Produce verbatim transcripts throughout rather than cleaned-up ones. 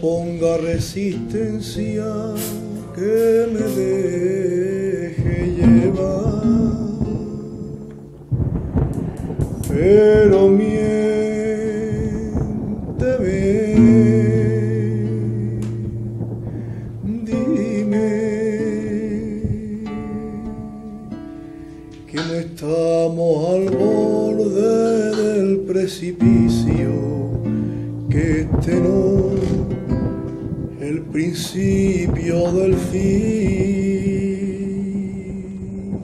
oponga resistencia, que me deje llevar. Pero miénteme, dime que no estamos al borde del precipicio, que este no el principio del fin.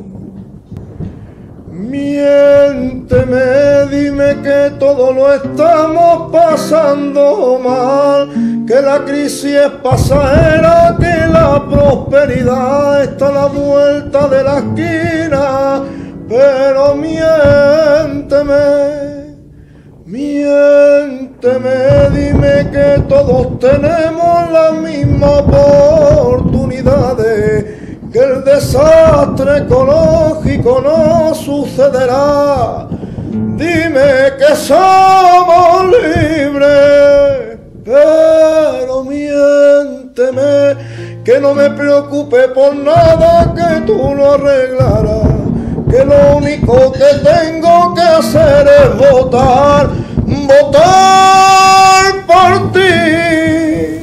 Miénteme, dime que todo lo estamos pasando mal, que la crisis es pasajera, que la prosperidad está a la vuelta de la esquina. Pero miénteme, miénteme, dime que todos tenemos las mismas oportunidades, que el desastre ecológico no sucederá. Dime que somos libres, pero miénteme, que no me preocupe por nada, que tú lo arreglarás, que lo único que tengo que hacer es votar, votar por ti.